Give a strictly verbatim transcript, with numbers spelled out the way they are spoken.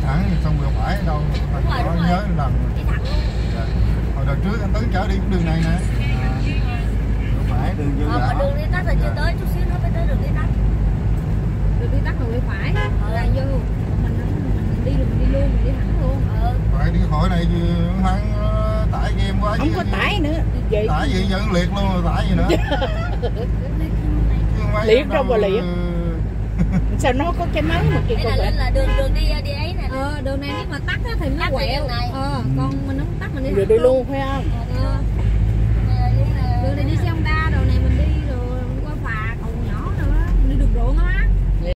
thẳng xong rồi phải ở đâu đúng rồi, đúng nhớ rồi. lần Đi thẳng luôn. Dạ. Hồi đợt trước anh Tấn chở đi cái đường này nè. Phải đường vô Ờ, mà đường đi tắt là chưa tới, chút xíu nó mới tới đường đi tắt. Đường đi tắt rồi quay phải, là vô. Mình mình đi mình đi luôn, mình đi thẳng luôn. Ờ. Phải đi khỏi này hắn tải game quá. Không có tải nữa. Vậy tải gì vẫn liệt luôn rồi tải gì nữa. Liệt đâu mà liệt. Sao nó có cái máy một cái là lên là đường đường đi đi ấy nè. Ờ, đường này nếu mà tắt á thì nó quẹo. Ờ, còn mình không tắt mình đi Rồi đi luôn phải không? Ờ. Đường này đi xe không đau.